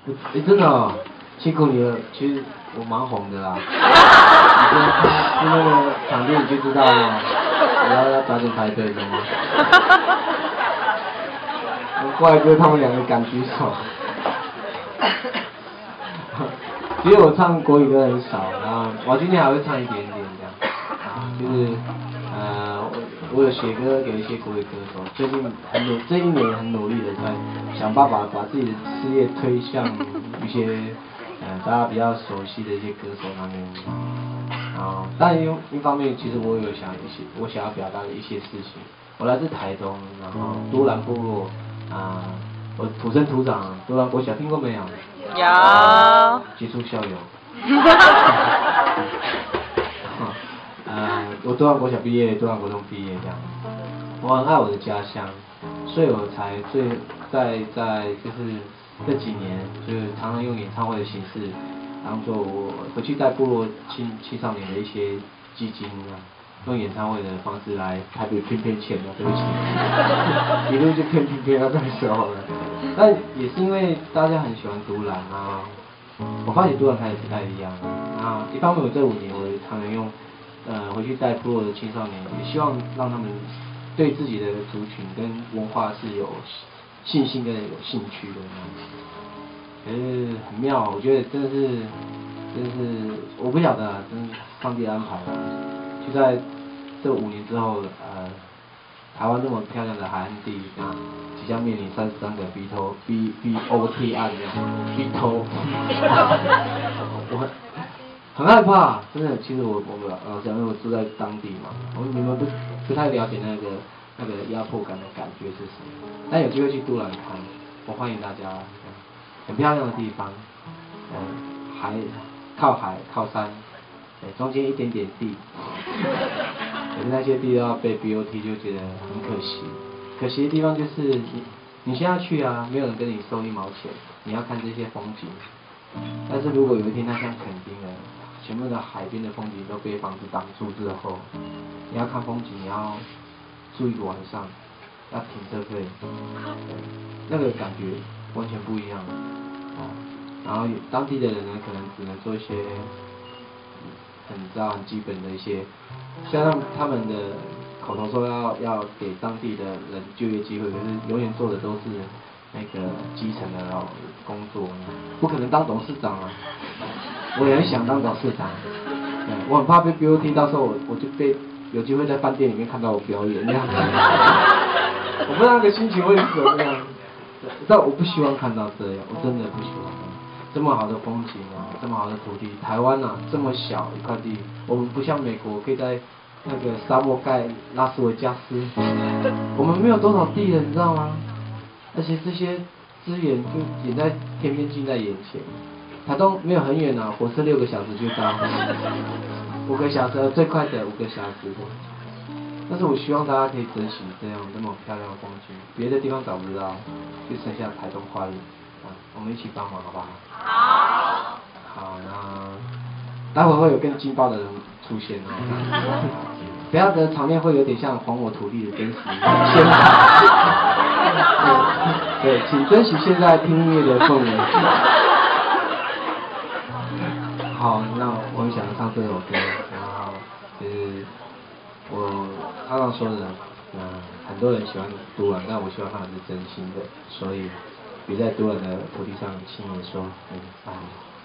真的哦，辛苦你了。其实我蛮红的啦，你就去那个场地你就知道了，要早点排队，懂吗？怪哥他们两个敢举手。其实我唱国语歌很少，然后我今天还会唱一点点这样，就是我有写歌给一些国语歌手，这一年很努力的在想办法把自己的事业推向一些大家比较熟悉的一些歌手那边，但一方面其实我想要表达的一些事情，我来自台东，然后都兰部落我土生土长，都兰国小听过没有？ 有。 接触校友。我都兰国小毕业，都兰国中毕业这样。我很爱我的家乡，所以我才在就是这几年，就是常常用演唱会的形式，当做我回去带部落青少年的一些基金用演唱会的方式来台北骗钱了，对不起，一路就骗到这个时候了。但也是因为大家很喜欢都兰我发现都兰开始不太一样一方面我这5年我常常用回去带部落的青少年，也希望让他们对自己的族群跟文化是有信心跟有兴趣的很妙，我觉得真的是我不晓得真是上帝安排就在这5年之后台湾这么漂亮的海岸地即将面临33个 BOT 案这样，BOT， 我很害怕，真的。其实我老实讲，因为我住在当地嘛，你们不太了解那个压迫感的感觉是什么。但有机会去都兰看，我欢迎大家。很漂亮的地方，靠海靠山，中间一点点地，可是那些地都要被 BOT 就觉得很可惜。可惜的地方就是你现在去没有人跟你收1毛钱，你要看这些风景。但是如果有一天它像垦丁了，全部的海边的风景都被房子挡住之后，你要看风景，你要住1个晚上，要停车费，那个感觉完全不一样然后当地的人呢，可能只能做一些很基本的一些，虽然他们的口头说要给当地的人就业机会，可是永远做的都是那个基层的工作，不可能当董事长我也很想当董事长，我很怕被 BOT， 到时候我就被有机会在饭店里面看到我表演那样子，我不知道那个心情会是怎么样，但我不希望看到这样，我真的不希望。这么好的风景这么好的土地，台湾这么小一块地，我们不像美国可以在那个沙漠盖拉斯维加斯，我们没有多少地了，你知道吗？而且这些资源就近在眼前。台东没有很远火车6个小时就到，5个小时最快的5个小时。但是我希望大家可以珍惜这样那么漂亮的风景，别的地方找不到，就剩下台东花莲。我们一起帮忙好不好？好。好，那待会会有更劲爆的人出现不要的场面会有点像还我土地的真实现场。对，请珍惜现在听音乐的氛围。好，那我很想唱这首歌，然后就是我常常说的，很多人喜欢都兰，但我希望他们是真心的，所以别在都兰的土地上轻言说爱你。